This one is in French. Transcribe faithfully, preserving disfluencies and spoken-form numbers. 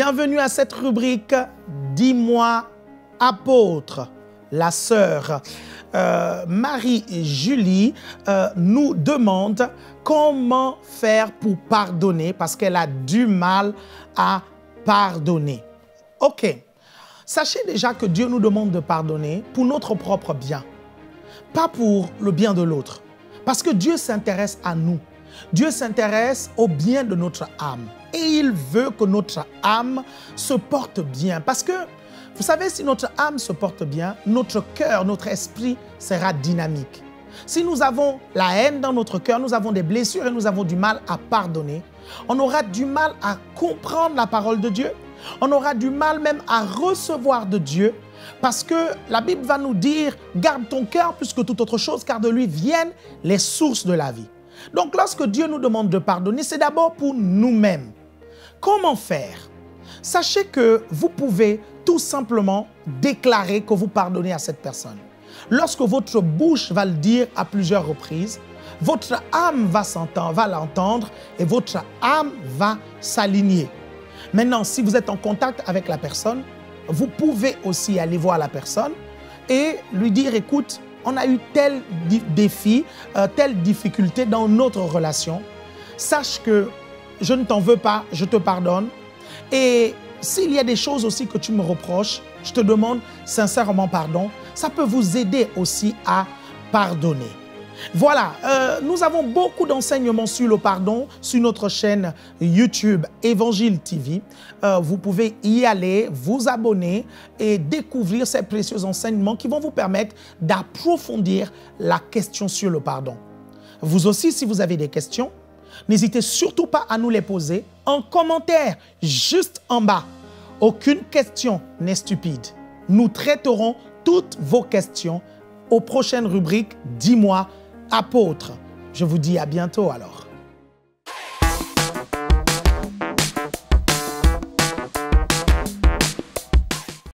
Bienvenue à cette rubrique « Dis-moi, apôtre ». La sœur euh, Marie-Julie euh, nous demande comment faire pour pardonner parce qu'elle a du mal à pardonner. Ok, sachez déjà que Dieu nous demande de pardonner pour notre propre bien, pas pour le bien de l'autre. Parce que Dieu s'intéresse à nous. Dieu s'intéresse au bien de notre âme. Et il veut que notre âme se porte bien. Parce que, vous savez, si notre âme se porte bien, notre cœur, notre esprit sera dynamique. Si nous avons la haine dans notre cœur, nous avons des blessures et nous avons du mal à pardonner, on aura du mal à comprendre la parole de Dieu. On aura du mal même à recevoir de Dieu. Parce que la Bible va nous dire, garde ton cœur plus que toute autre chose, car de lui viennent les sources de la vie. Donc lorsque Dieu nous demande de pardonner, c'est d'abord pour nous-mêmes. Comment faire? Sachez que vous pouvez tout simplement déclarer que vous pardonnez à cette personne. Lorsque votre bouche va le dire à plusieurs reprises, votre âme va s'entendre, va l'entendre et votre âme va s'aligner. Maintenant, si vous êtes en contact avec la personne, vous pouvez aussi aller voir la personne et lui dire, écoute, on a eu tel défi, euh, telle difficulté dans notre relation. Sache que je ne t'en veux pas, je te pardonne. Et s'il y a des choses aussi que tu me reproches, je te demande sincèrement pardon. Ça peut vous aider aussi à pardonner. Voilà, euh, nous avons beaucoup d'enseignements sur le pardon sur notre chaîne YouTube Évangile T V. Euh, vous pouvez y aller, vous abonner et découvrir ces précieux enseignements qui vont vous permettre d'approfondir la question sur le pardon. Vous aussi, si vous avez des questions, n'hésitez surtout pas à nous les poser en commentaire juste en bas. Aucune question n'est stupide. Nous traiterons toutes vos questions aux prochaines rubriques « Dis-moi, apôtre ». Je vous dis à bientôt alors.